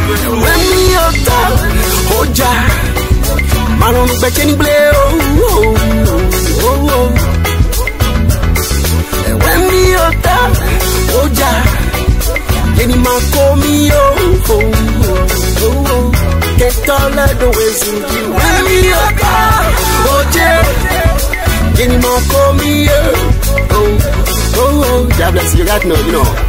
When me up, oh ja, man on the back and play, oh. When me up, oh ja, any man call me, oh. Can't all let the ways in you. When me up, oh ja, any man call me, oh. God bless you, got no, you know.